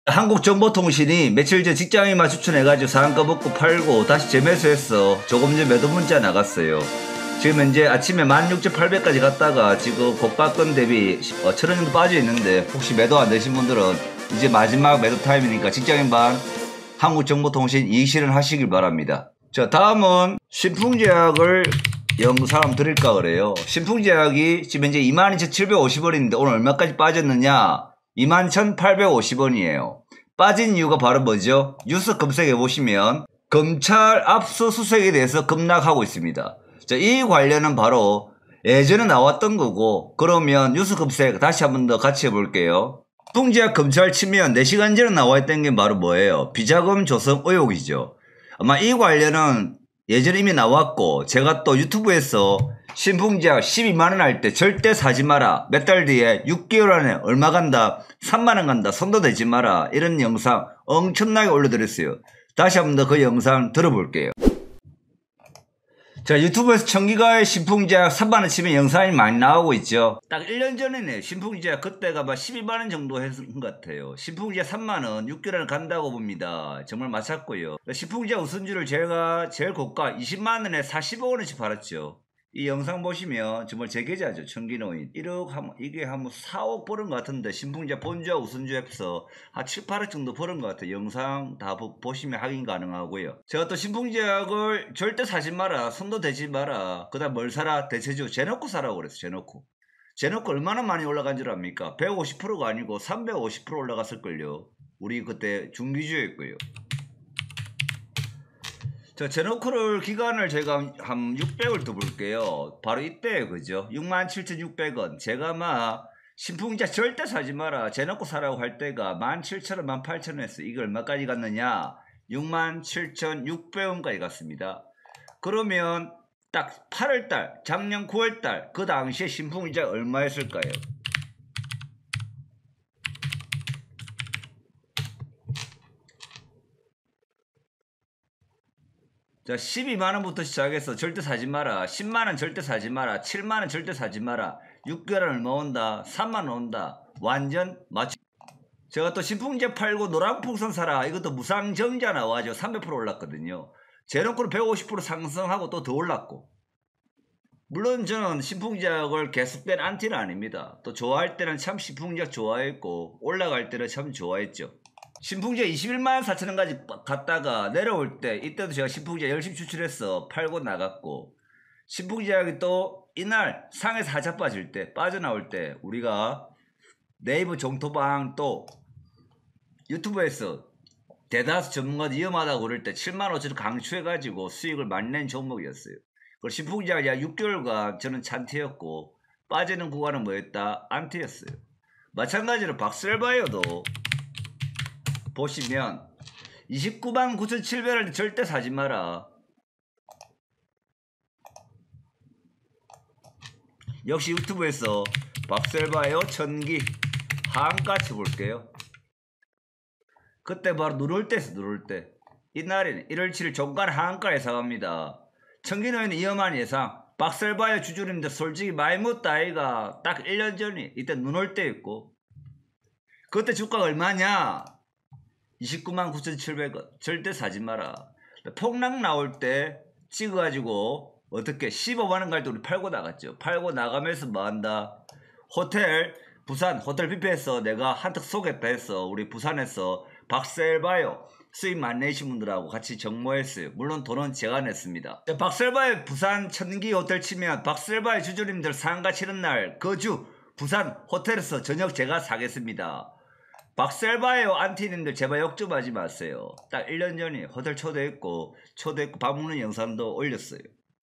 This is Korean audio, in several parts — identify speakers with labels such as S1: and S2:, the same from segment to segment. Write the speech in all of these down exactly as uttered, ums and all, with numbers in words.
S1: 한국정보통신이 며칠 전 직장인만 추천해가지고 상한가 먹고 팔고 다시 재매수했어. 조금 전 매도 문자 나갔어요. 지금 현재 아침에 만 육천팔백까지 갔다가 지금 고가권 대비 어, 천 원 정도 빠져 있는데, 혹시 매도 안 되신 분들은 이제 마지막 매도 타임이니까 직장인반 한국정보통신 이익 실현하시길 바랍니다. 자, 다음은 신풍제약을 영상 드릴까 그래요. 신풍제약이 지금 현재 이만 이천칠백오십 원인데 오늘 얼마까지 빠졌느냐? 이만 천팔백오십 원이에요. 빠진 이유가 바로 뭐죠? 뉴스 검색해 보시면 검찰 압수수색에 대해서 급락하고 있습니다. 자, 이 관련은 바로 예전에 나왔던 거고, 그러면 뉴스 검색 다시 한 번 더 같이 해볼게요. 신풍제약 검찰 치면 네 시간 전에 나와있던 게 바로 뭐예요? 비자금 조성 의혹이죠. 아마 이 관련은 예전에 이미 나왔고, 제가 또 유튜브에서 신풍제약 십이만 원 할 때 절대 사지 마라, 몇 달 뒤에 육 개월 안에 얼마 간다, 삼만 원 간다, 손도 대지 마라, 이런 영상 엄청나게 올려드렸어요. 다시 한 번 더 그 영상 들어볼게요. 자, 유튜브에서 청기가의 신풍제약 삼만 원 치면 영상이 많이 나오고 있죠. 딱 일 년 전이네. 신풍제약 그때가 막 십이만 원 정도 했던 것 같아요. 신풍제약 삼만 원 육 개월 간다고 봅니다. 정말 맞췄고요. 신풍제약 우선주를 제가 제일 고가 이십만 원에 사십오 원어치 팔았죠. 이 영상 보시면 정말 제 계좌죠. 청기노인 일억 한, 이게 한 사억 벌은 것 같은데, 신풍제약 본주와 우선주 합서 한 칠, 팔억 정도 벌은 것 같아요. 영상 다 보, 보시면 확인 가능하고요. 제가 또 신풍제약을 절대 사지 마라, 손도 대지 마라, 그 다음 뭘 사라, 대체주 재놓고 사라고 그랬어요. 재놓고 재놓고 얼마나 많이 올라간 줄 압니까? 백오십 퍼센트가 아니고 삼백오십 퍼센트 올라갔을걸요. 우리 그때 중기주였고요. 자, 제노코를 기간을 제가 한 육백을 더 볼게요. 바로 이때, 그죠? 육만 칠천육백 원. 제가 막 신풍제약 절대 사지 마라, 제노코 사라고 할 때가 만 칠천 원, 만 팔천 원 했어. 이게 얼마까지 갔느냐? 육만 칠천육백 원까지 갔습니다. 그러면 딱 팔월 달, 작년 구월 달, 그 당시에 신풍제약 얼마였을까요? 자, 십이만 원부터 시작해서 절대 사지 마라, 십만 원 절대 사지 마라, 칠만 원 절대 사지 마라, 육 개월 얼마 온다, 삼만 원 온다. 완전 맞죠? 제가 또 신풍제약 팔고 노란풍선 사라, 이것도 무상정자 나와죠. 삼백 퍼센트 올랐거든요. 제놓고는 백오십 퍼센트 상승하고 또 더 올랐고. 물론 저는 신풍제약을 계속된 안티는 아닙니다. 또 좋아할 때는 참 신풍제약 좋아했고, 올라갈 때는 참 좋아했죠. 신풍제약 이십일만 사천 원까지 갔다가 내려올 때, 이때도 제가 신풍제약 열심히 추출해서 팔고 나갔고, 신풍제약이 또 이날 상에서 하차 빠질 때, 빠져나올 때 우리가 네이버 종토방 또 유튜브에서 대다수 전문가들 위험하다고 그럴 때 칠만 오천 원 강추해가지고 수익을 많이 낸 종목이었어요. 그리고 신풍제약이 약 육 개월간 저는 찬티였고, 빠지는 구간은 뭐였다? 안티였어요. 마찬가지로 박셀바이오도 보시면 이십구만 구천칠백 원을 절대 사지 마라. 역시 유튜브에서 박셀바이오 천기 하한가 쳐볼게요. 그때 바로 누를 때였어. 누를 때 이날에는 일월 칠일 종가 하한가 예상합니다. 청기노인은 위험한 예상. 박셀바이오 주주님들 솔직히 많이 묻다 아이가. 딱 일 년 전이 이때 눈 올 때였고, 그때 주가가 얼마냐? 이십구만 구천칠백 원. 절대 사지 마라. 폭락 나올 때 찍어가지고 어떻게 십오만 원 갈 때 우리 팔고 나갔죠. 팔고 나가면서 뭐 한다? 호텔, 부산 호텔 뷔페에서 내가 한턱 쏘겠다 해서 우리 부산에서 박셀바이오 수익 많이 내신 분들하고 같이 정모했어요. 물론 돈은 제가 냈습니다. 박셀바이오 부산 천기 호텔 치면 박셀바이오 주주님들 상가 치는 날 그 주 부산 호텔에서 저녁 제가 사겠습니다. 박셀바이오 안티님들 제발 역주하지 마세요. 딱 일 년 전에 호텔 초대했고 초대했고 밥 먹는 영상도 올렸어요.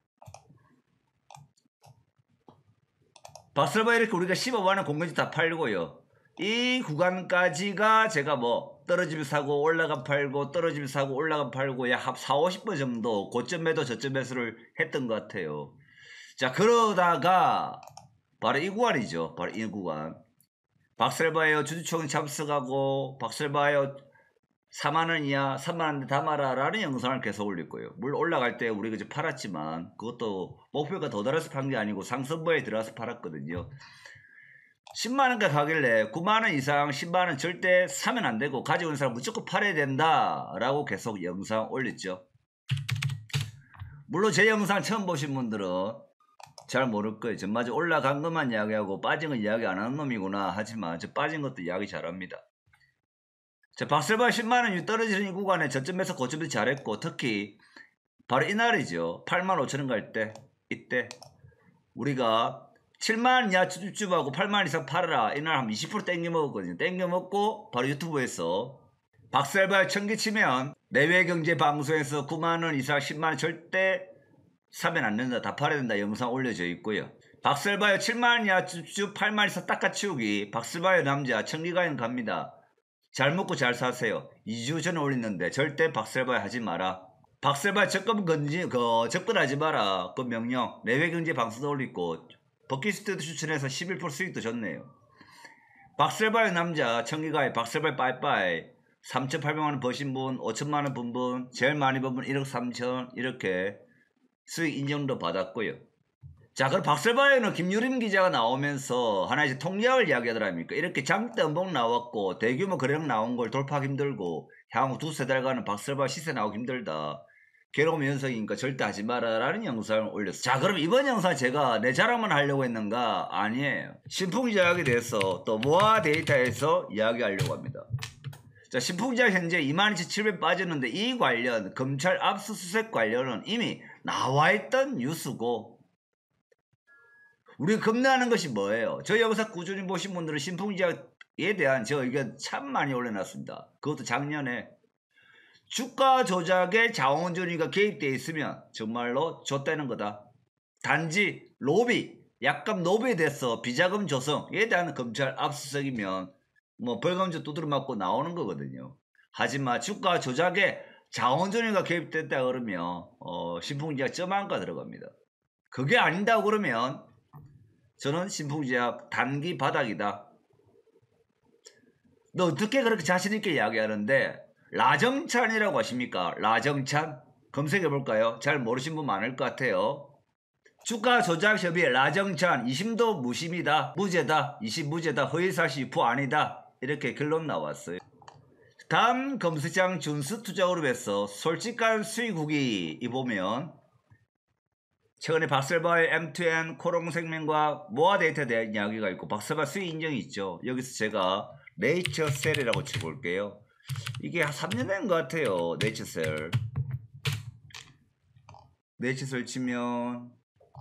S1: 박셀바이오 이렇게 우리가 십오만 원 공개지 다 팔고요. 이 구간까지가 제가 뭐 떨어지면 사고 올라가 팔고 떨어지면 사고 올라가 팔고 약 사오십 번 정도 고점 매도 저점 매수를 했던 것 같아요. 자, 그러다가 바로 이 구간이죠. 바로 이 구간. 박셀바이오 주주총회 참석하고 박셀바이오 사만 원 이하 삼만 원대 담아라 라는 영상을 계속 올릴 거예요. 물론 올라갈 때 우리가 이제 팔았지만 그것도 목표가 더 달아서 판 게 아니고 상승부에 들어가서 팔았거든요. 십만 원까지 가길래 구만 원 이상 십만 원 절대 사면 안 되고 가지고 있는 사람 무조건 팔아야 된다 라고 계속 영상 올렸죠. 물론 제 영상 처음 보신 분들은 잘 모를 거예요. 전마저 올라간 것만 이야기하고 빠진 거 이야기 안 하는 놈이구나 하지만 저 빠진 것도 이야기 잘합니다. 자, 박셀바 십만 원 떨어지는 이 구간에 저점에서 고점에서 잘했고 특히 바로 이날이죠. 팔만 오천 원 갈 때 이때 우리가 칠만 원 이하 쭈쭈쭈하고 팔만 원 이상 팔아라 이날 한 이십 퍼센트 땡겨 먹었거든요. 땡겨 먹고 바로 유튜브에서 박셀바의 천기 치면 내외경제 방송에서 구만 원 이상 십만 원 절대 사면 안 된다 다 팔아야 된다 영상 올려져 있고요. 박셀바의 칠만 원 이하 쭈쭈 팔만 원 이상 닦아치우기 박셀바의 남자 천기가인 갑니다. 잘 먹고 잘 사세요. 이 주 전에 올렸는데 절대 박셀바에 하지 마라. 박셀바에 접근 건지 그 접근하지 마라. 그 명령 내외경제 방송도 올리고 버킷스트도 추천해서 십일 퍼센트 수익도 줬네요. 박셀바의 남자 청기가에 박셀바의 빠이빠이 삼천팔백만 원 버신 분 오천만 원 번 분 제일 많이 번 분 일억 삼천 이렇게 수익 인정도 받았고요. 자, 그럼 박셀바에는 김유림 기자가 나오면서 하나 이제 통계학을 이야기하더랍니까? 이렇게 장대 음봉 나왔고 대규모 거래량 나온 걸 돌파하기 힘들고 향후 두세 달간은 박셀바 시세 나오기 힘들다. 괴로움 연속이니까 절대 하지 마라 라는 영상을 올렸어요. 자, 그럼 이번 영상 제가 내 자랑만 하려고 했는가? 아니에요. 신풍제약에 대해서 또 모아 데이터에서 이야기하려고 합니다. 자, 신풍제약 현재 이만 이천칠백 빠졌는데 이 관련 검찰 압수수색 관련은 이미 나와있던 뉴스고 우리가 겁내하는 것이 뭐예요? 저 영상 꾸준히 보신 분들은 신풍제약에 대한 저 의견 참 많이 올려놨습니다. 그것도 작년에 주가 조작에 자원준이가 개입되어 있으면 정말로 줬다는 거다. 단지 로비, 약간 로비에 대해서 비자금 조성에 대한 검찰 압수수색이면 뭐 벌금도 두드려 맞고 나오는 거거든요. 하지만 주가 조작에 자원준이가 개입됐다 그러면 어, 신풍제약 점한가 들어갑니다. 그게 아닌다고 그러면 저는 신풍제약 단기 바닥이다. 너 어떻게 그렇게 자신있게 이야기하는데 라정찬이라고 하십니까? 라정찬? 검색해볼까요? 잘 모르신 분 많을 것 같아요. 주가 조작 협의회 라정찬 이심도 무심이다. 무죄다. 이심 무죄다. 허위사실 유포 아니다. 이렇게 결론 나왔어요. 다음 검색창 준수투자그룹에서 솔직한 수익 후기 이 보면 최근에 박셀바의 엠투엔 코롱생명과 모아데이터에 대한 이야기가 있고 박셀바 수익 인정이 있죠. 여기서 제가 네이처셀이라고 쳐볼게요. 이게 한 삼 년 된 것 같아요. 네이처셀 네이처셀 치면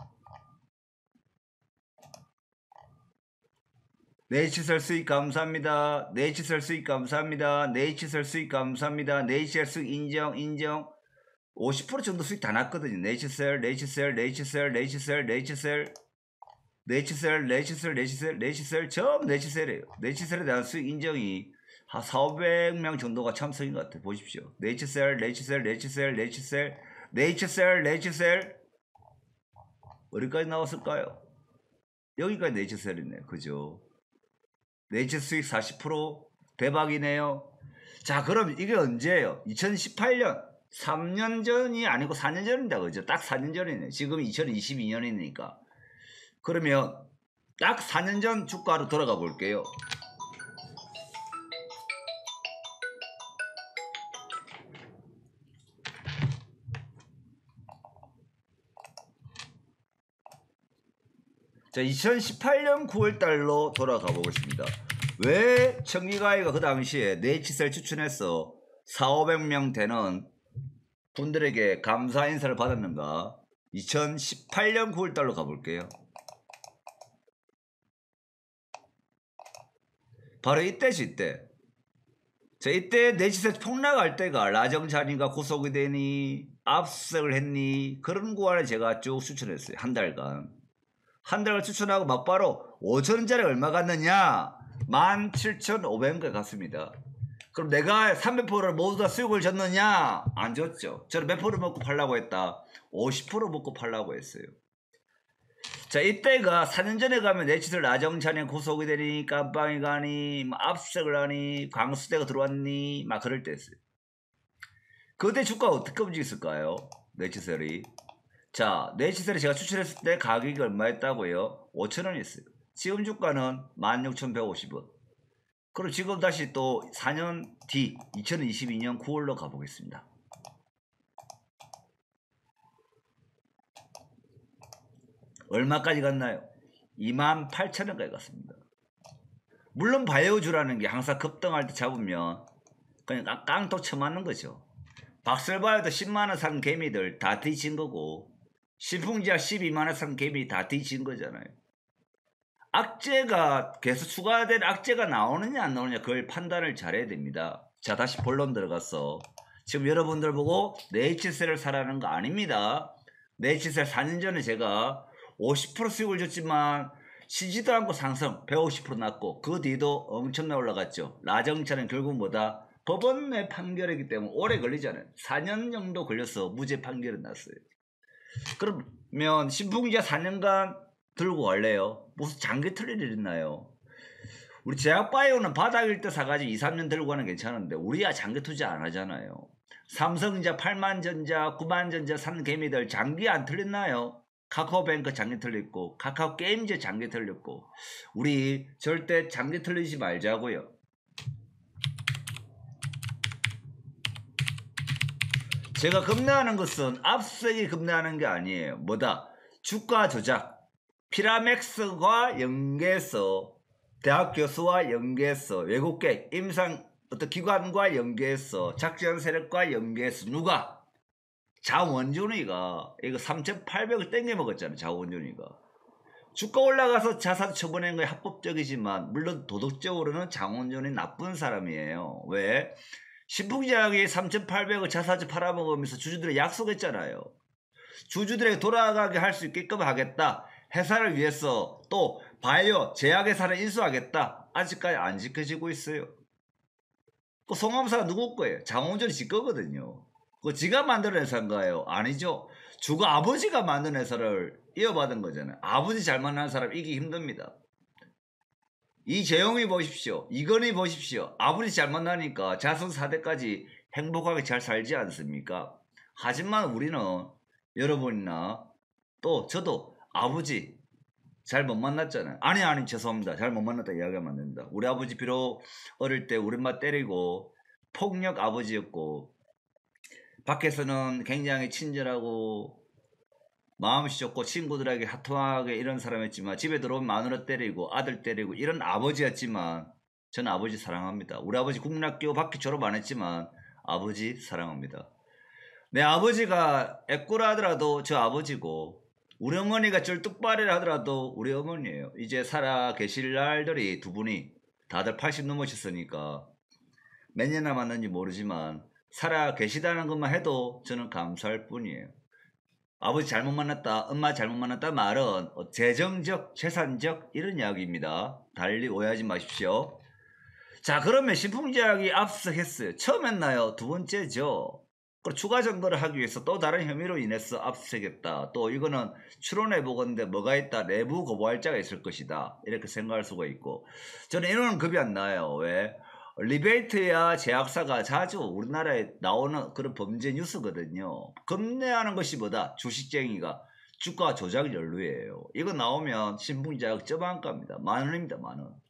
S1: 네이처셀 수익 감사합니다. 네이처셀 수익 감사합니다. 네이처셀 수익 감사합니다. 네이처셀 수익 인정 인정 오십 퍼센트 정도 수익 다 났거든요. 네이처셀 네이처셀 네이처셀 네이처셀 네이처셀 네이처셀 네이처셀 네이처셀 네이처셀 전부 네이처셀이에요. 네이처셀에 대한 수익 인정이 한 사오백 명 정도가 참석인 것 같아요. 보십시오. 네이처셀 네이처셀 네이처셀 네이처셀 네이처셀 네이처셀 어디까지 나왔을까요? 여기까지 네이처셀이네요. 그죠? 네이처 수익 사십 퍼센트 대박이네요. 자, 그럼 이게 언제예요? 이천십팔 년 삼 년 전이 아니고 사 년 전입니다. 그죠? 딱 사 년 전이네. 지금 이천이십이 년이니까. 그러면 딱 사 년 전 주가로 돌아가 볼게요. 자, 이천십팔 년 구월 달로 돌아가 보겠습니다. 왜 청기가이가 그 당시에 네이처셀 추천해서 사오백 명 되는 분들에게 감사 인사를 받았는가? 이천십팔 년 구월 달로 가볼게요. 바로 이때지 이때. 자, 이때 네이처셀 폭락할 때가 라정찬이가 구속이 되니 압수수색을 했니 그런 구간에 제가 쭉 추천했어요. 한 달간. 한 달을 추천하고 막바로 오천 원짜리 얼마 갔느냐? 만 칠천오백 원까지 갔습니다. 그럼 내가 삼백 퍼센트를 모두 다 수익을 줬느냐? 안 줬죠. 저는 몇 프로 먹고 팔라고 했다? 오십 퍼센트 먹고 팔라고 했어요. 자, 이때가 사 년 전에 가면 네이처셀 라정찬이 구속이 되니 깜빵이 가니 뭐 압수수색을 하니 광수대가 들어왔니 막 그럴 때였어요. 그때 주가가 어떻게 움직였을까요? 네이처셀이. 자, 네이처셀이 제가 추천했을 때 가격이 얼마였다고요? 오천 원이었어요. 지금 주가는 만 육천백오십 원. 그리고 지금 다시 또 사 년 뒤 이천이십이 년 구월로 가보겠습니다. 얼마까지 갔나요? 이만 팔천 원까지 갔습니다. 물론 바이오주라는 게 항상 급등할 때 잡으면 그냥 깡통 쳐맞는 거죠. 박설바이오도 십만 원 산 개미들 다 뒤진 거고, 신풍지약 십이만 원 산 개미 다 뒤진 거잖아요. 악재가 계속 추가된 악재가 나오느냐 안 나오느냐 그걸 판단을 잘해야 됩니다. 자, 다시 본론 들어가서 지금 여러분들 보고 네이치셀을 사라는 거 아닙니다. 네이치셀 사 년 전에 제가 오십 퍼센트 수익을 줬지만 쉬지도 않고 상승 백오십 퍼센트 났고, 그 뒤도 엄청나게 올라갔죠. 라정차는 결국 뭐다? 법원 내 판결이기 때문에 오래 걸리잖아요. 사 년 정도 걸려서 무죄 판결이 났어요. 그러면 신풍지약 사 년간 들고 갈래요? 무슨 장기 틀릴 일 있나요? 우리 제약바이오는 바닥일 때 사가지고 이, 삼 년 들고 가는 괜찮은데 우리야 장기 투자 안 하잖아요. 삼성전자 팔만 전자, 구만 전자 산 개미들 장기 안 틀렸나요? 카카오뱅크 장기 틀렸고, 카카오 게임즈 장기 틀렸고, 우리 절대 장기 틀리지 말자고요. 제가 겁내하는 것은 압수수색이 겁내하는 게 아니에요. 뭐다? 주가 조작. 피라맥스와 연계해서, 대학 교수와 연계해서, 외국계 임상 어떤 기관과 연계해서, 작전 세력과 연계해서 누가? 자원준이가 이거 삼천팔백을 땡겨 먹었잖아요. 자원준이가. 주가 올라가서 자산 처분한 게 합법적이지만 물론 도덕적으로는 자원준이 나쁜 사람이에요. 왜? 신풍제약이 삼천팔백을 자사주 팔아먹으면서 주주들에 약속했잖아요. 주주들에게 돌아가게 할 수 있게끔 하겠다. 회사를 위해서 또 바이오 제약회사를 인수하겠다. 아직까지 안 지켜지고 있어요. 그 송암사가 누구 거예요? 장원준이 지 거거든요. 그 지가 만든 회사인가요? 아니죠. 주가 아버지가 만든 회사를 이어받은 거잖아요. 아버지 잘 만난 사람 이기 힘듭니다. 이재용이 보십시오. 이건희 보십시오. 아버지 잘 만나니까 자손 사 대까지 행복하게 잘 살지 않습니까? 하지만 우리는 여러분이나 또 저도 아버지 잘 못 만났잖아요. 아니 아니 죄송합니다. 잘 못 만났다 이야기하면 안 된다. 우리 아버지 비록 어릴 때 우리 엄마 때리고 폭력 아버지였고, 밖에서는 굉장히 친절하고 마음씨 좋고 친구들에게 하통하게 이런 사람이었지만 집에 들어오면 마누라 때리고 아들 때리고 이런 아버지였지만 저는 아버지 사랑합니다. 우리 아버지 국민학교 밖에 졸업 안 했지만 아버지 사랑합니다. 내 아버지가 애꾸라 하더라도 저 아버지고, 우리 어머니가 쩔뚝발이라 하더라도 우리 어머니예요. 이제 살아 계실 날들이 두 분이 다들 팔십 넘으셨으니까 몇 년 남았는지 모르지만 살아 계시다는 것만 해도 저는 감사할 뿐이에요. 아버지 잘못 만났다, 엄마 잘못 만났다 말은 재정적, 재산적 이런 이야기입니다. 달리 오해하지 마십시오. 자, 그러면 신풍제약이 압수했어요. 처음 했나요? 두 번째죠. 그리고 추가 점거를 하기 위해서 또 다른 혐의로 인해서 압수했다. 또 이거는 추론해보건데 뭐가 있다. 내부 고발자가 있을 것이다. 이렇게 생각할 수가 있고, 저는 이런 급이 안 나요. 왜? 리베이트야 제약사가 자주 우리나라에 나오는 그런 범죄 뉴스거든요. 겁내하는 것이 뭐다? 주식쟁이가 주가 조작 연루예요. 이거 나오면 신풍제약 저반가입니다. 만 원입니다. 만 원.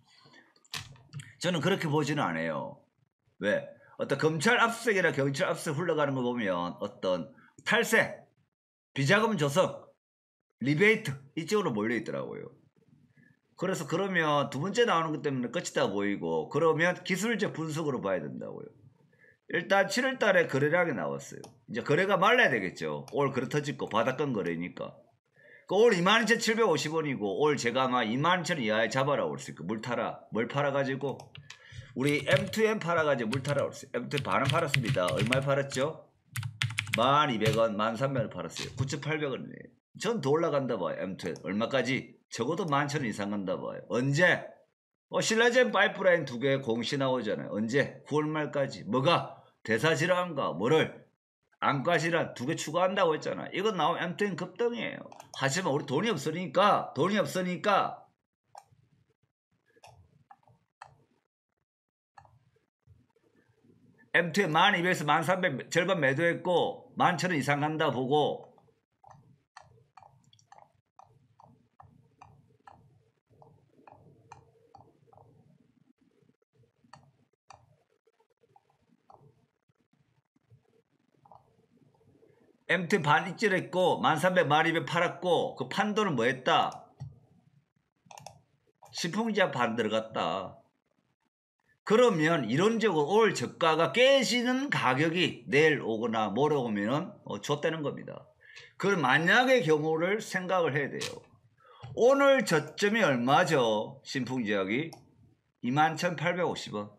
S1: 저는 그렇게 보지는 않아요. 왜? 어떤 검찰 압수수색이나 경찰 압수수색 흘러가는 거 보면 어떤 탈세, 비자금 조성, 리베이트 이쪽으로 몰려있더라고요. 그래서 그러면 두 번째 나오는 것 때문에 끝이다 보이고, 그러면 기술적 분석으로 봐야 된다고요. 일단 칠월 달에 거래량이 나왔어요. 이제 거래가 말라야 되겠죠. 올 거래 터지고 바닥권 거래니까. 그 올 이만 이천칠백오십 원이고 올 제가 아마 이만 이천 원 이하에 잡아라 올 수 있고, 물 타라. 뭘 팔아가지고 우리 엠 투 엠 팔아가지고 물 타라 올 수 있어요. 엠 투 반은 팔았습니다. 얼마에 팔았죠? 만 이백 원, 만 삼백 원 팔았어요. 구천팔백 원이에요. 전 더 올라간다 봐요. 엠 투 엠. 얼마까지? 적어도 만 천 원 이상 간다 봐요. 언제? 어, 신라젠 파이프라인 두 개 공시 나오잖아요. 언제? 구월 말까지. 뭐가? 대사질환과 뭐를? 안과질환 두 개 추가한다고 했잖아요. 이거 나오면 엠 투 엠 급등이에요. 하지만 우리 돈이 없으니까, 돈이 없으니까 엠 투 엠 만 이백에서 만 삼백 절반 매도했고 만 천 원 이상 간다 보고, 엠투엔 반 입질했고 만 삼백 만이백 팔았고 그 판도는 뭐 했다? 신풍지약 반 들어갔다. 그러면 이론적으로 올 저가가 깨지는 가격이 내일 오거나 모레 오면은 어, 줬다는 겁니다. 그럼 만약의 경우를 생각을 해야 돼요. 오늘 저점이 얼마죠? 신풍지약이 이만 천팔백오십 원.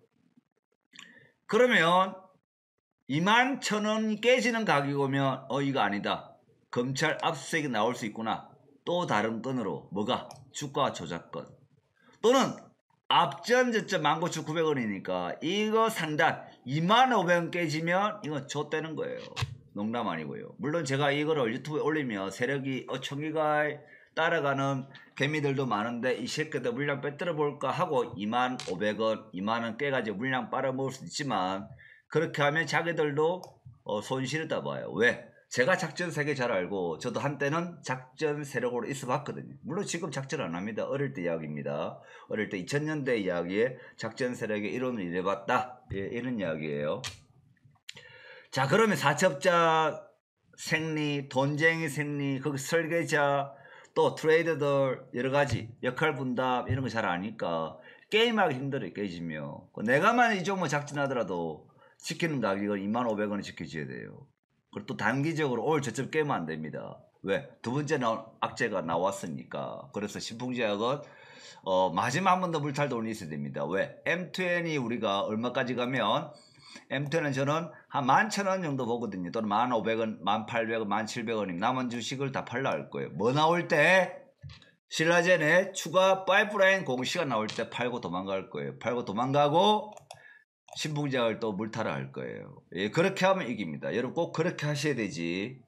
S1: 그러면 이만 천 원이 깨지는 가격이 오면 어 이거 아니다. 검찰 압수수색이 나올 수 있구나. 또 다른 건으로 뭐가? 주가 조작건. 또는 앞전 저점 만 구천구백 원이니까 이거 상단 이만 오백 원 깨지면 이건 줬다는 거예요. 농담 아니고요. 물론 제가 이거를 유튜브에 올리면 세력이 어 총기가 따라가는 개미들도 많은데 이 새끼들 물량 빼들어 볼까 하고 이만 오백 원, 이만 원 깨가지고 물량 빨아먹을 수 있지만 그렇게 하면 자기들도 어, 손실이다 봐요. 왜? 제가 작전 세계 잘 알고 저도 한때는 작전 세력으로 있어 봤거든요. 물론 지금 작전 안 합니다. 어릴 때 이야기입니다. 어릴 때 이천 년대 이야기에 작전 세력의 이론을 일해봤다. 예, 이런 이야기예요. 자, 그러면 사채업자 생리, 돈쟁이 생리, 거기 설계자, 또 트레이더들 여러 가지 역할 분담 이런 거 잘 아니까 게임하기 힘들어요. 깨지면. 내가만 이 종목 작전하더라도 지키는 가격은 이만 오백 원에 지켜줘야 돼요. 그리고 또 단기적으로 올 저점 깨면 안 됩니다. 왜? 두 번째 나온 악재가 나왔으니까. 그래서 신풍제약은 어, 마지막 한 번 더 물탈 돈이 있어야 됩니다. 왜? 엠투엔이 우리가 얼마까지 가면 엠투엔은 저는 한 만 천 원 정도 보거든요. 또는 만 오백 원, 만 팔백 원, 만 칠백 원이면 남은 주식을 다 팔라 할 거예요. 뭐 나올 때? 신라젠의 추가 파이프라인 공시가 나올 때 팔고 도망갈 거예요. 팔고 도망가고 신풍제약을 또 물타라 할 거예요. 예, 그렇게 하면 이깁니다. 여러분 꼭 그렇게 하셔야 되지.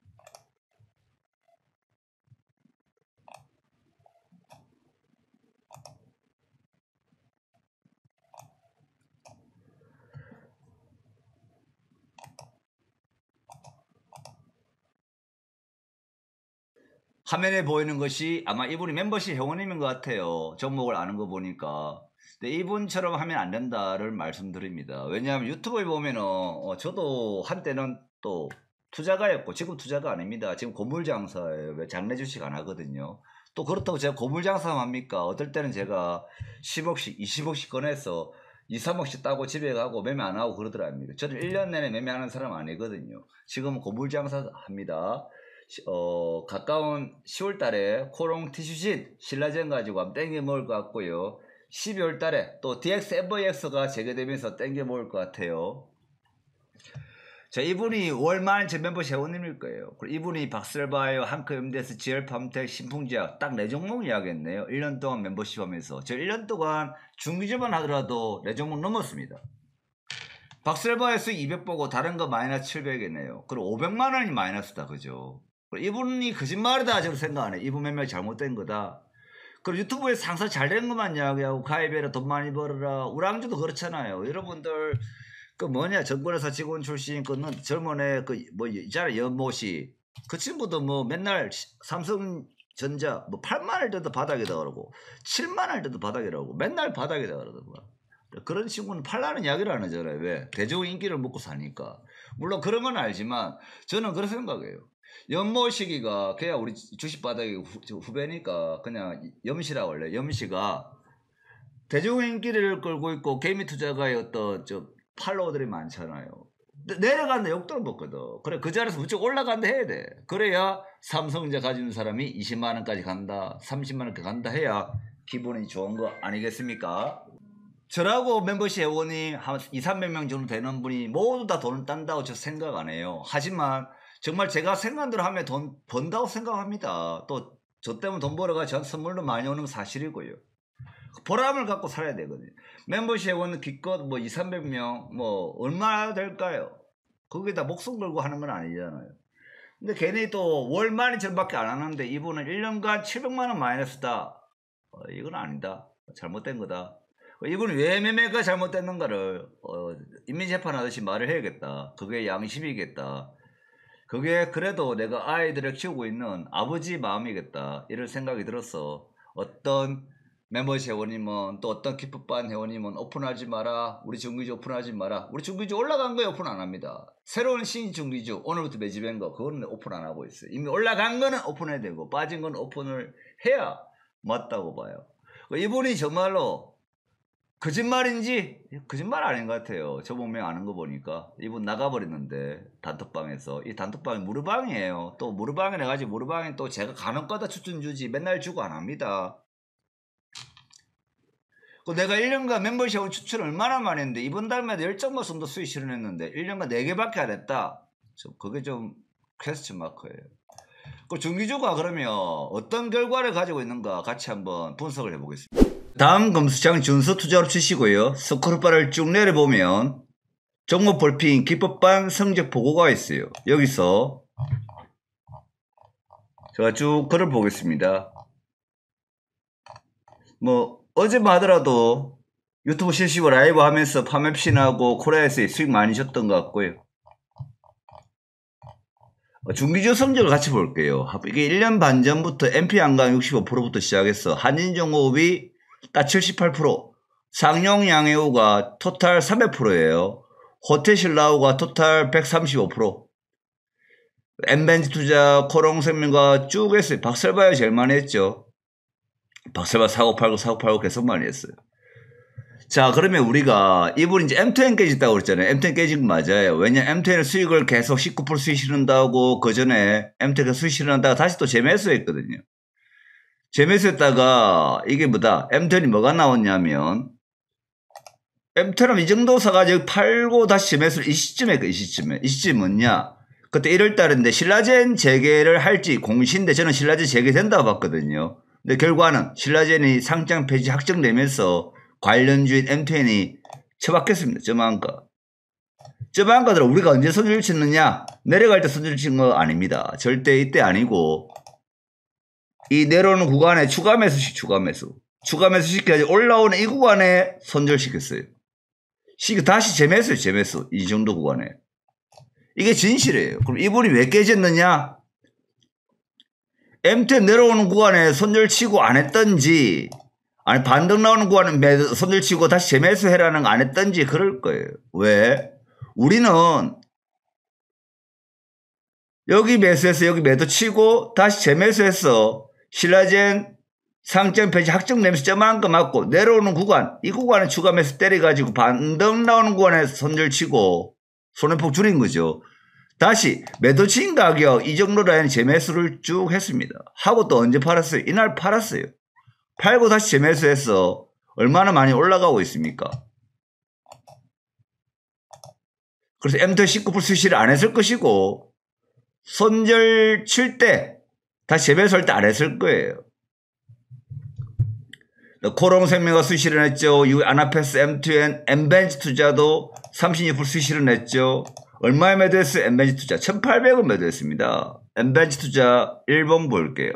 S1: 화면에 보이는 것이 아마 이분이 멤버십 회원님인 것 같아요. 종목을 아는 거 보니까. 근데 이분처럼 하면 안 된다를 말씀드립니다. 왜냐하면 유튜브에 보면은 어, 저도 한때는 또 투자가였고 지금 투자가 아닙니다. 지금 고물장사예요. 왜 장내 주식 안 하거든요. 또 그렇다고 제가 고물장사 합니까? 어떨 때는 제가 십억씩 이십억씩 꺼내서 이, 삼억씩 따고 집에 가고 매매 안 하고 그러더랍니다. 저는 일 년 내내 매매하는 사람 아니거든요. 지금은 고물장사 합니다. 어, 가까운 시월 달에 코롱 티슈신 신라젠 가지고 한번 땡겨 먹을 것 같고요. 십이월 달에 또 디엑스 엠브이엑스가 재개되면서 땡겨 먹을 것 같아요. 자, 이분이 월말 제 멤버십 회원님일 거예요. 그리고 이분이 박셀바이오, 한크엠디에스, 지엘팜텍, 신풍제약 딱 네 종목 이야기했네요. 일 년 동안 멤버십 하면서. 저 일 년 동안 중기주만 하더라도 네 종목 넘었습니다. 박셀바이오 수익 이백 보고 다른 거 마이너스 칠백이네요. 그리고 오백만 원이 마이너스다. 그죠? 이분이 거짓말이다 저는 생각하네. 이분 매매 잘못된 거다. 그리고 유튜브에 상사 잘 된 것만 이야기하고 가입해라 돈 많이 벌어라. 우랑주도 그렇잖아요. 여러분들 그 뭐냐 정권회사 직원 출신 그 젊은 애 그 뭐 있잖아 연모씨 그 친구도 뭐 맨날 삼성전자 뭐 팔만 원 돼도 바닥이다 그러고 칠만 원 돼도 바닥이라고 맨날 바닥이다 그러더만. 그런 친구는 팔라는 이야기를 안 하잖아요. 왜? 대중 인기를 먹고 사니까. 물론 그런 건 알지만 저는 그런 생각이에요. 연모 시기가 그냥 우리 주식 바닥이 후, 후배니까 그냥 염시라고 할래. 염시가 대중 인기를 끌고 있고 개미 투자가의 어떤 저 팔로워들이 많잖아요. 내려간다 욕도 먹거든. 그래 그 자리에서 무조건 올라간다 해야 돼. 그래야 삼성전자 가지는 사람이 이십만 원까지 간다, 삼십만 원까지 간다 해야 기분이 좋은 거 아니겠습니까? 저라고 멤버십 회원이 한 이삼백 명 정도 되는 분이 모두 다 돈을 딴다고 저 생각 안 해요. 하지만 정말 제가 생각한 대로 하면 돈 번다고 생각합니다. 또 저 때문에 돈 벌어가 전 선물로 많이 오는 건 사실이고요. 보람을 갖고 살아야 되거든요. 멤버십 회원은 기껏 뭐 이삼백 명 뭐 얼마나 될까요? 거기다 목숨 걸고 하는 건 아니잖아요. 근데 걔네 또 월 만 이천 밖에 안 하는데 이분은 일 년간 칠백만 원 마이너스다. 어, 이건 아니다. 잘못된 거다. 이분은 왜 매매가 잘못됐는가를 어, 인민재판하듯이 말을 해야겠다. 그게 양심이겠다. 그게 그래도 내가 아이들을 키우고 있는 아버지 마음이겠다. 이런 생각이 들어서 어떤 멤버십 회원님은 또 어떤 기프반 회원님은 오픈하지 마라. 우리 중기주 오픈하지 마라. 우리 중기주 올라간 거에 오픈 안 합니다. 새로운 신인 중기주 오늘부터 매집한 거 그거는 오픈 안 하고 있어요. 이미 올라간 거는 오픈해야 되고 빠진 건 오픈을 해야 맞다고 봐요. 이분이 정말로 거짓말인지 거짓말 아닌 것 같아요. 저 몸명 아는 거 보니까 이분 나가버렸는데 단톡방에서 이 단톡방이 무르방이에요. 또 무르방에 내가지고 무르방에 또 제가 간혹가다 추천 주지 맨날 주고 안 합니다. 내가 일 년간 멤버십 추천 얼마나 많이 했는데 이번 달마다 열정만 좀더 수익 실현했는데 일 년간 네 개밖에 안 했다. 그게 좀 퀘스천 마크예요. 그 중기주가 그러면 어떤 결과를 가지고 있는가 같이 한번 분석을 해보겠습니다. 다음 검수창 준수 투자로 치시고요. 스크롤바를 쭉 내려보면 종목 볼핑 기법반 성적 보고가 있어요. 여기서 제가 쭉 글을 보겠습니다. 뭐 어제만 하더라도 유튜브 실시고 라이브 하면서 파맵신하고 코리아에서 수익 많이 줬던 것 같고요. 중기주 성적을 같이 볼게요. 이게 일 년 반 전부터 엠피 한강 육십오 퍼센트부터 시작해서 한인종업이 딱 칠십팔 퍼센트, 상용 양해우가 토탈 삼백 퍼센트예요. 호텔신라우가 토탈 백삼십오 퍼센트, 엠벤지 투자, 코롱생명과 쭉 했어요. 박설바이오 제일 많이 했죠. 박설바 사고 팔고 사고 팔고 계속 많이 했어요. 자, 그러면 우리가 이분이 이제 엠투엔 깨졌다고 그랬잖아요. 엠투엔 깨진 거 맞아요. 왜냐 엠투엔 수익을 계속 십구 퍼센트 수익 실현한다고 그 전에 엠투엔 수익 실현한다가 다시 또 재매수 했거든요. 재매수 했다가 이게 뭐다? 엠투엔이 뭐가 나왔냐면 엠투엔은 이 정도 사가지고 팔고 다시 재매수를 이 시점에 했거든요. 이 시점에. 이 시점이 뭐냐? 그때 일월 달인데 신라젠 재개를 할지 공시인데 저는 신라젠 재개된다고 봤거든요. 근데 결과는 신라젠이 상장 폐지 확정되면서 관련주인 엠투엔이 처박혔습니다. 저만가. 저만가들 우리가 언제 손절 치느냐? 내려갈 때 손절 친 거 아닙니다. 절대 이때 아니고 이 내려오는 구간에 추가 매수시 추가 매수. 추가 매수 시켜야지 올라오는 이 구간에 손절 시켰어요. 시켜 다시 재매수 재매수. 이 정도 구간에. 이게 진실이에요. 그럼 이분이 왜 깨졌느냐? 엠투엔 내려오는 구간에 손절 치고 안 했던지 아니 반등 나오는 구간에 손절 치고 다시 재매수 해라는 거 안 했던지 그럴 거예요. 왜? 우리는 여기 매수해서 여기 매도 치고 다시 재매수해서 신라젠 상장 폐지 확정되면서 저만한 거 맞고 내려오는 구간 이 구간에 추가 매수 때려가지고 반등 나오는 구간에 손절 치고 손해폭 줄인 거죠. 다시 매도 친 가격 이 정도 라인 재매수를 쭉 했습니다. 하고 또 언제 팔았어요? 이날 팔았어요. 팔고 다시 재매수해서 얼마나 많이 올라가고 있습니까? 그래서 엠투엔 십구 퍼센트 수시를 안 했을 것이고 손절 칠 때 다시 재매수할 때 안 했을 거예요. 코롱생명과 수시를 했죠. 아나페스 엠투엔 엠벤지 투자도 삼십육 퍼센트 수시를 냈죠. 얼마에 매도했어요? 엠벤지 투자 천팔백 원 매도했습니다. 엠벤지 투자 일 번 볼게요.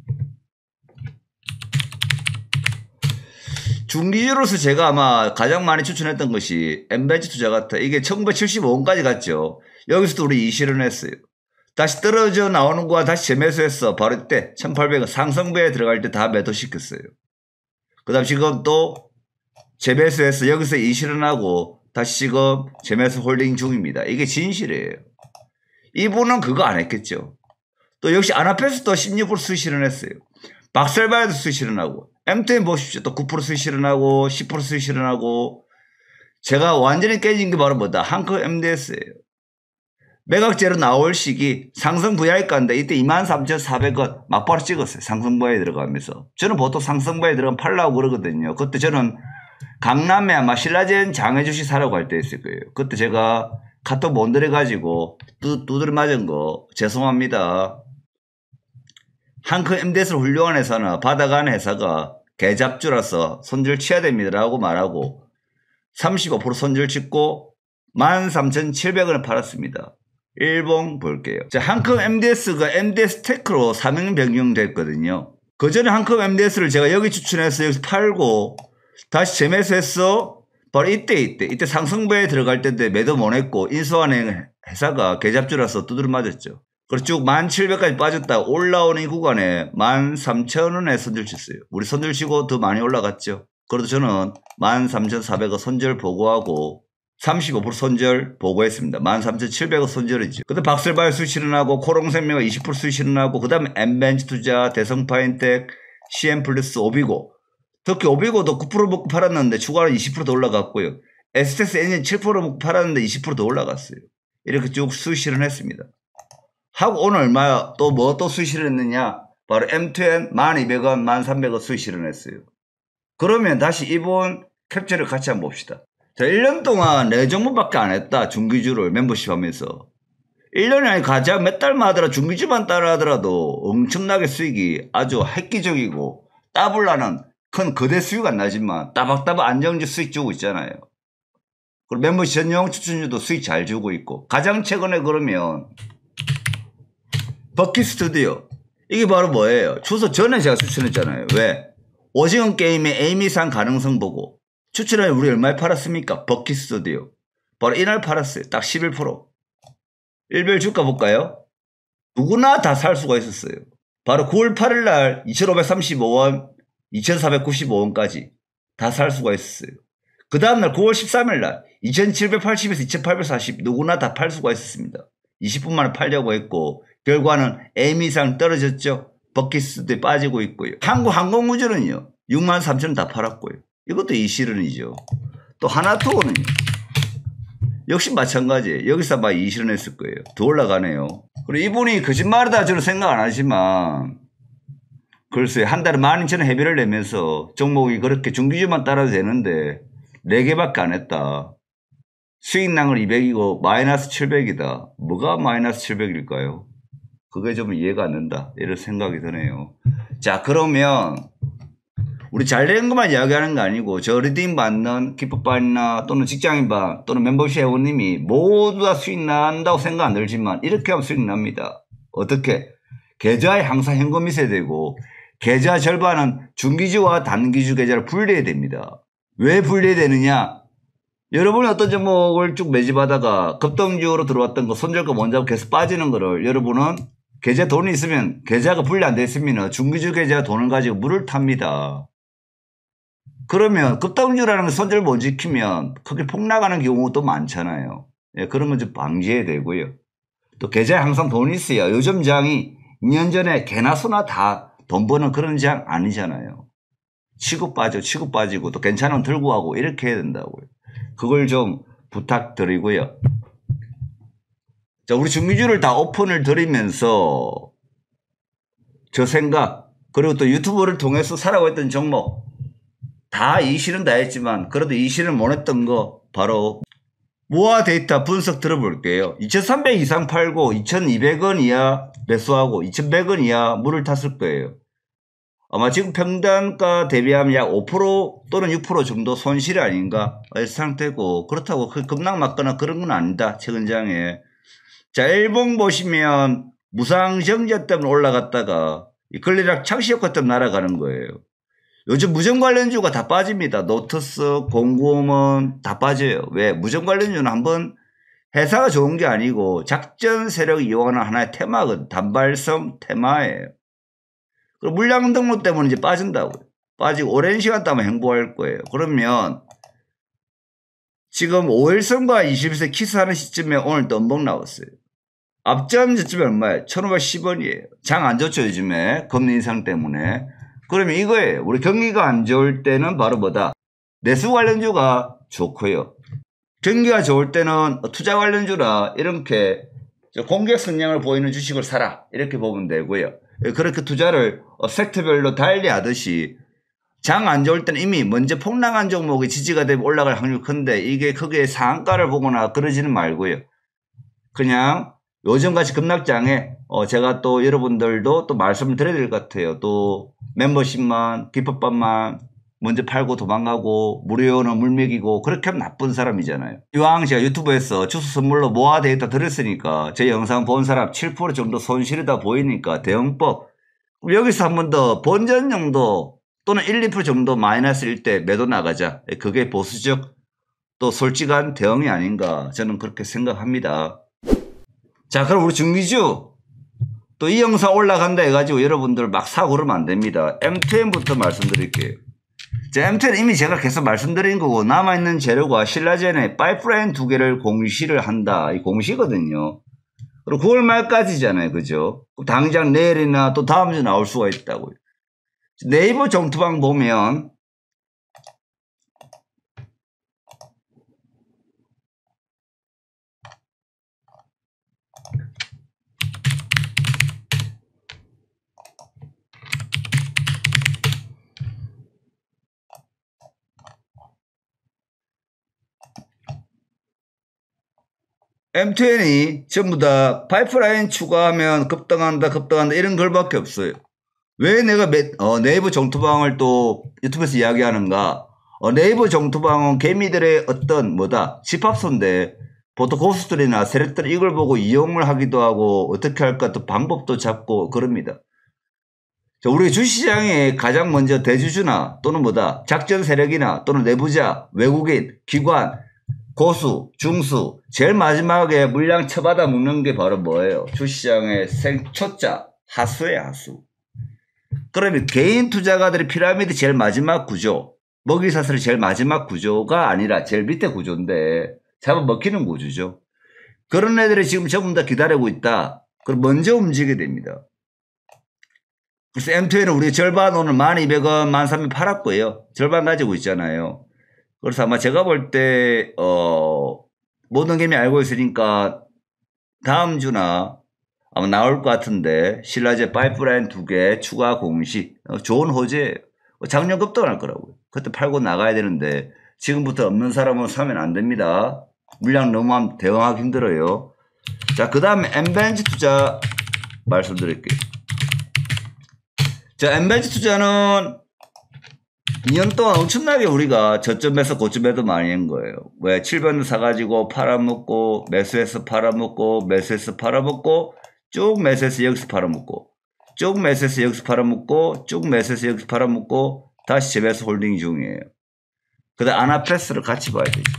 S1: 중기주로서 제가 아마 가장 많이 추천했던 것이 엠벤지 투자 같아. 이게 천구백칠십오 원까지 갔죠. 여기서도 우리 이 실현했어요. 다시 떨어져 나오는 거와 다시 재매수했어. 바로 이때 천팔백 원 상승배에 들어갈 때 다 매도시켰어요. 그 다음 지금 또 재매수해서 여기서 이 실현하고 다시 지금 재매수 홀딩 중입니다. 이게 진실이에요. 이분은 그거 안 했겠죠. 또 역시 아나페스도 십육 퍼센트 수익 실현했어요. 박설바이오도 수익 실현하고 엠투엔 보십시오. 또 구 퍼센트 수익 실현하고 십 퍼센트 수익 실현하고 제가 완전히 깨진 게 바로 뭐다? 한커 엠디에스예요. 매각제로 나올 시기 상승 브이아이가인데 이때 이만 삼천사백 원 막바로 찍었어요. 상승 브이아이 들어가면서. 저는 보통 상승 브이아이 들어가면 팔라고 그러거든요. 그때 저는 강남에 아마 신라젠 장외주식 사라고 할 때였을 거예요. 그때 제가 카톡 못 들어가지고 두드려 맞은 거 죄송합니다. 한커 엠디에스를 훌륭한 회사나 받아가는 회사가 개잡주라서 손절 치야 됩니다라고 말하고 삼십오 퍼센트 손절 찍고 만 삼천칠백 원에 팔았습니다. 일 번 볼게요. 자, 한컴 엠디에스가 엠디에스 테크로 사명 변경됐거든요. 그 전에 한컴 엠디에스를 제가 여기 추천해서 여기서 팔고 다시 재매수해서 바로 이때 이때 이때 상승배에 들어갈 때인데 매도 못 했고 인수한행 회사가 개잡주라서 두드려 맞았죠. 그리고 쭉 만 칠백까지 빠졌다 올라오는 이 구간에 만 삼천 원에 손절 쳤어요. 우리 손절 치고 더 많이 올라갔죠. 그래도 저는 만 삼천 사백 원 손절 보고하고 삼십오 퍼센트 손절 보고했습니다. 만 삼천 칠백 원 손절이죠. 근데 박셀바이오 수익 실현하고 코롱생명가 이십 퍼센트 수익 실현하고 그 다음에 엠벤치 투자, 대성파인텍, 씨엠플러스, 오비고 특히 오비고도 구 퍼센트 먹고 팔았는데 추가로 이십 퍼센트 더 올라갔고요. 에스티엑스 엔진 칠 퍼센트 먹고 팔았는데 이십 퍼센트 더 올라갔어요. 이렇게 쭉 수익 실현했습니다. 하고 오늘 얼마야? 또 뭐 또 수익 실현했느냐? 바로 엠투엔 만 이백 원, 만 삼백 원 수익 실현했어요. 그러면 다시 이번 캡처를 같이 한번 봅시다. 자, 일 년 동안 네 종목밖에 안 했다. 중기주를 멤버십 하면서. 일 년이 아니 가장 몇 달만 하더라 중기주만 따라 하더라도 엄청나게 수익이 아주 획기적이고 따블라는 큰 거대 수익 안 나지만 따박따박 안정적 수익 주고 있잖아요. 그리고 멤버십 전용 추천주도 수익 잘 주고 있고 가장 최근에 그러면 버킷 스튜디오 이게 바로 뭐예요? 추석 전에 제가 추천했잖아요. 왜? 오징어 게임의 에이미상 가능성 보고 추천을 우리 얼마에 팔았습니까? 버킷 스튜디오 바로 이날 팔았어요. 딱 십일 퍼센트. 일별 주가 볼까요? 누구나 다 살 수가 있었어요. 바로 구월 팔일 날 이천오백삼십오 원, 이천사백구십오 원까지 다 살 수가 있었어요. 그 다음날 구월 십삼일 날 이천칠백팔십에서 이천팔백사십 누구나 다 팔 수가 있었습니다. 이십 분 만에 팔려고 했고 결과는 에임 이상 떨어졌죠. 버킷스도 빠지고 있고요. 한국 항공우주는요. 육만 삼천 원 다 팔았고요. 이것도 이 실현이죠. 또 하나투어는요. 역시 마찬가지예요. 여기서 아마 이 실현했을 거예요. 더 올라가네요. 그리고 이분이 거짓말이다 저는 생각 안 하지만 글쎄 한 달에 만 이천 원 회비를 내면서 종목이 그렇게 중기주만 따라도 되는데 네 개밖에 안 했다. 수익량은 이백이고 마이너스 칠백이다. 뭐가 마이너스 칠백일까요? 그게 좀 이해가 안 된다. 이런 생각이 드네요. 자 그러면 우리 잘되는 것만 이야기하는 거 아니고 저 리딩 받는 기법반이나 또는 직장인반 또는 멤버십 회원님이 모두 다 수익 난다고 생각 안 들지만 이렇게 하면 수익 납니다. 어떻게? 계좌에 항상 현금이 있어야 되고 계좌 절반은 중기주와 단기주 계좌를 분리해야 됩니다. 왜 분리해야 되느냐? 여러분이 어떤 종목을 쭉 매집하다가 급등주로 들어왔던 거 손절가 먼저 계속 빠지는 거를 여러분은 계좌 돈이 있으면 계좌가 분리 안 돼 있으면 중기주 계좌 돈을 가지고 물을 탑니다. 그러면 급등주라는 거 손절 못 지키면 크게 폭락하는 경우도 많잖아요. 예, 그러면 좀 방지해야 되고요. 또 계좌에 항상 돈이 있어야 요즘 장이 이 년 전에 개나 소나 다 돈 버는 그런 장 아니잖아요. 치고 빠져 치고 빠지고 또 괜찮으면 들고 가고 이렇게 해야 된다고요. 그걸 좀 부탁드리고요. 자, 우리 중기주를 다 오픈을 드리면서 저 생각 그리고 또 유튜브를 통해서 살아고 했던 종목 다 이 실은 다 했지만 그래도 이 실은 못 했던 거 바로 모아 데이터 분석 들어볼게요. 이천삼백 이상 팔고 이천이백 원 이하 매수하고 이천백 원 이하 물을 탔을 거예요. 아마 지금 평단가 대비하면 약 오 퍼센트 또는 육 퍼센트 정도 손실이 아닌가 이 상태고 그렇다고 급락 맞거나 그런 건 아니다. 최근 장에. 자, 일봉 보시면 무상정제 때문에 올라갔다가 권리락 착시 효과 때문에 날아가는 거예요. 요즘 무정 관련주가 다 빠집니다. 노트스, 공구음은 다 빠져요. 왜? 무정 관련주는 한번 회사가 좋은 게 아니고 작전 세력이 이용하는 하나의 테마거든. 단발성 테마예요. 그리고 물량 등록 때문에 이제 빠진다고요. 빠지고 오랜 시간 동안 행보할 거예요. 그러면 지금 오 일선과 이십 일 선 키스하는 시점에 오늘 덤벙 나왔어요. 앞전 저점이 얼마예요? 천오백십 원이에요. 장 안 좋죠 요즘에 금리 인상 때문에. 그러면 이거예요. 우리 경기가 안 좋을 때는 바로 뭐다? 내수 관련주가 좋고요. 경기가 좋을 때는 투자 관련주라 이렇게 공격 성향을 보이는 주식을 사라 이렇게 보면 되고요. 그렇게 투자를 섹터별로 달리 하듯이 장 안 좋을 때는 이미 먼저 폭락한 종목이 지지가 되면 올라갈 확률이 큰데 이게 크게 상한가를 보거나 그러지는 말고요. 그냥 요즘같이 급락장에 어 제가 또 여러분들도 또 말씀을 드려야 될 것 같아요. 또 멤버십만 기법반만 먼저 팔고 도망가고 무료는 물먹이고 그렇게 하면 나쁜 사람이잖아요. 이왕 제가 유튜브에서 주수 선물로 모아 데이터 드렸으니까 제 영상 본 사람 칠 퍼센트 정도 손실이다 보이니까 대응법 여기서 한 번 더 본전 정도 또는 일, 이 퍼센트 정도 마이너스일 때 매도 나가자. 그게 보수적 또 솔직한 대응이 아닌가 저는 그렇게 생각합니다. 자, 그럼 우리 중기주 또 이 영상 올라간다 해가지고 여러분들 막 사고 그러면 안 됩니다. 엠투엔부터 말씀드릴게요. 엠투엔은 이미 제가 계속 말씀드린 거고, 남아있는 재료가 신라젠에 파이프라인 두 개를 공시를 한다. 이 공시거든요. 그리고 구월 말까지잖아요. 그죠? 당장 내일이나 또 다음 주 나올 수가 있다고요. 네이버 정투방 보면, 엠투엔이 전부 다 파이프라인 추가하면 급등한다 급등한다 이런 글밖에 없어요. 왜 내가 매, 어, 네이버 정투방을 또 유튜브에서 이야기하는가? 어, 네이버 정투방은 개미들의 어떤 뭐다 집합소인데 보통 고수들이나 세력들이 이걸 보고 이용을 하기도 하고 어떻게 할까 또 방법도 잡고 그럽니다. 자, 우리 주시장에 가장 먼저 대주주나 또는 뭐다 작전 세력이나 또는 내부자 외국인 기관 고수, 중수, 제일 마지막에 물량 쳐받아 먹는 게 바로 뭐예요? 주시장의 생초자, 하수예요, 하수. 그러면 개인 투자가들의 피라미드 제일 마지막 구조, 먹이사슬의 제일 마지막 구조가 아니라 제일 밑에 구조인데 잡아먹히는 구조죠. 그런 애들이 지금 전부 다 기다리고 있다. 그럼 먼저 움직이게 됩니다. 그래서 엠투엔은 우리 절반 오늘 만 이백 원, 만 삼백 원 팔았고요. 절반 가지고 있잖아요. 그래서 아마 제가 볼 때, 어, 모든 개미 알고 있으니까 다음 주나 아마 나올 것 같은데, 신라제 파이프라인 두 개 추가 공시, 어, 좋은 호재예요. 작년 급등할 거라고요. 그때 팔고 나가야 되는데, 지금부터 없는 사람은 사면 안 됩니다. 물량 너무 대응하기 힘들어요. 자, 그 다음에 엠벤지 투자 말씀드릴게요. 자, 엠벤지 투자는 이 년 동안 엄청나게 우리가 저점에서 고점에도 많이 한 거예요. 왜? 칠 번을 사가지고 팔아먹고, 매수해서 팔아먹고, 매수해서 팔아먹고, 쭉 매수해서 여기서 팔아먹고, 쭉 매수해서 여기서 팔아먹고, 쭉 매수해서 여기서 팔아먹고, 다시 재매수 홀딩 중이에요. 그 다음 아나페스를 같이 봐야 되죠.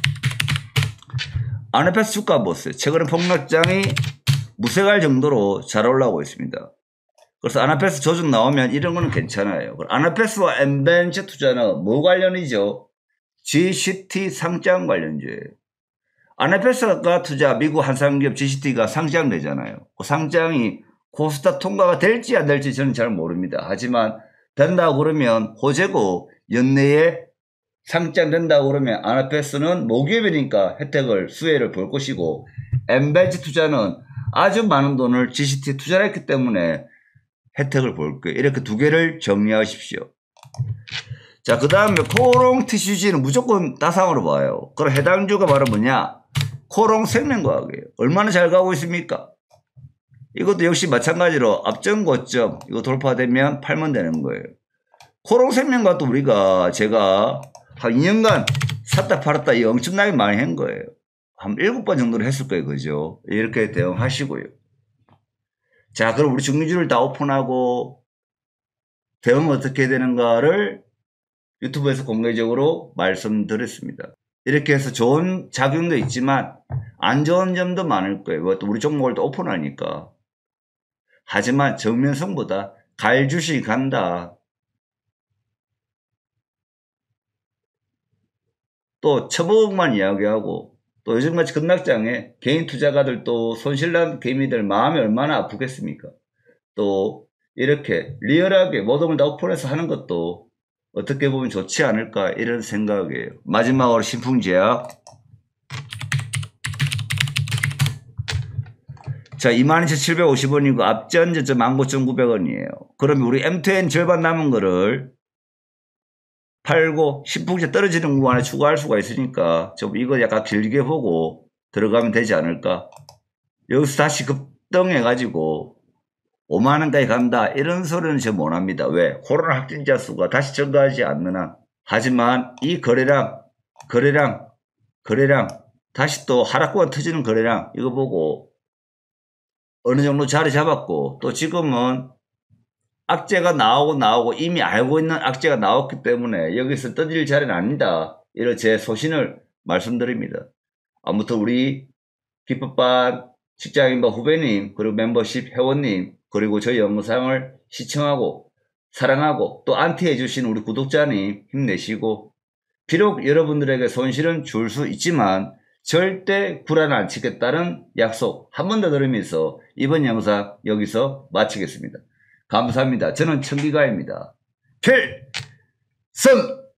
S1: 아나페스 주가 보세요. 최근에 폭락장이 무색할 정도로 잘 올라오고 있습니다. 그래서 아나페스 조정 나오면 이런 거는 괜찮아요. 아나페스와 엠벤처 투자는 뭐 관련이죠? 지씨티 상장 관련주예요. 아나페스가 투자 미국 한상기업 지씨티가 상장되잖아요. 그 상장이 코스닥 통과가 될지 안 될지 저는 잘 모릅니다. 하지만 된다고 그러면 호재고 연내에 상장된다고 그러면 아나페스는 모기업이니까 혜택을 수혜를 볼 것이고 엠벤처 투자는 아주 많은 돈을 지씨티에 투자를 했기 때문에 혜택을 볼 거예요. 이렇게 두 개를 정리하십시오. 자, 그 다음에 코롱 티씨지는 무조건 따상으로 봐요. 그럼 해당 주가 바로 뭐냐? 코롱 생명과학이에요. 얼마나 잘 가고 있습니까? 이것도 역시 마찬가지로 앞전 고점 이거 돌파되면 팔면 되는 거예요. 코롱 생명과학도 우리가 제가 한 이 년간 샀다 팔았다 이 엄청나게 많이 한 거예요. 한 일곱 번 정도를 했을 거예요. 그죠? 이렇게 대응하시고요. 자, 그럼 우리 중류주를 다 오픈하고 대응 어떻게 되는가를 유튜브에서 공개적으로 말씀드렸습니다. 이렇게 해서 좋은 작용도 있지만 안 좋은 점도 많을 거예요. 또 우리 종목을 또 오픈하니까. 하지만 정면성보다 갈주시 간다. 또 처먹만 이야기하고 또 요즘같이 급락장에 개인 투자가들 또 손실난 개미들 마음이 얼마나 아프겠습니까? 또 이렇게 리얼하게 모든 걸 다 오픈해서 하는 것도 어떻게 보면 좋지 않을까 이런 생각이에요. 마지막으로 신풍제약. 자, 이만 이천칠백오십 원이고 앞전 저점 만 구천구백 원이에요. 그러면 우리 엠투엔 절반 남은 거를 팔고 신풍제 떨어지는 구간에 추가할 수가 있으니까 좀 이거 약간 길게 보고 들어가면 되지 않을까. 여기서 다시 급등해가지고 오만 원까지 간다 이런 소리는 저 못합니다. 왜? 코로나 확진자 수가 다시 증가하지 않는 한. 하지만 이 거래량 거래량 거래량 다시 또 하락구간 터지는 거래량 이거 보고 어느 정도 자리 잡았고 또 지금은 악재가 나오고 나오고 이미 알고 있는 악재가 나왔기 때문에 여기서 떠질 자리는 아니다. 이런 제 소신을 말씀드립니다. 아무튼 우리 기법반 직장인과 후배님 그리고 멤버십 회원님 그리고 저희 영상을 시청하고 사랑하고 또 안티해 주신 우리 구독자님 힘내시고, 비록 여러분들에게 손실은 줄 수 있지만 절대 구란 안 치겠다는 약속 한 번 더 들으면서 이번 영상 여기서 마치겠습니다. 감사합니다. 저는 청기가입니다. 필승!